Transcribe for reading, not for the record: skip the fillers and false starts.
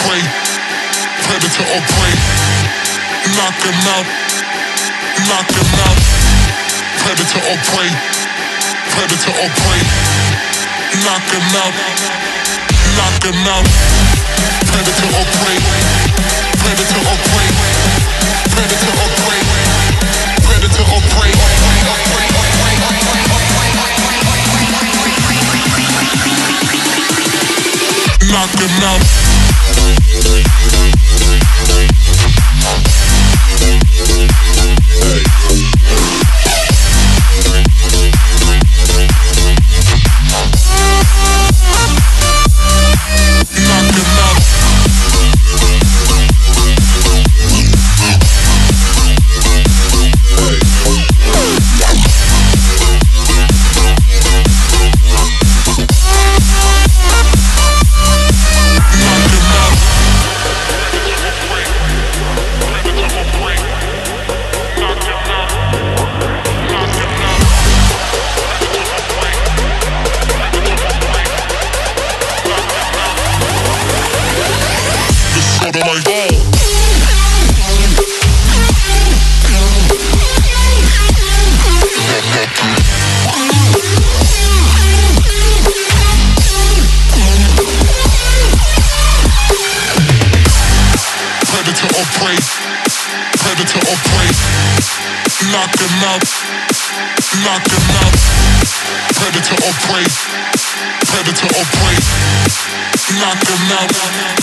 prey, predator or prey. Knock him out, knock him out. Predator or prey, predator or prey. Knock him out, knock him out. Predator or prey, predator or prey, predator or prey, predator or prey. Knock him out. Predator or prey, knock him out, knock him out. Predator or prey, predator or prey, knock him out.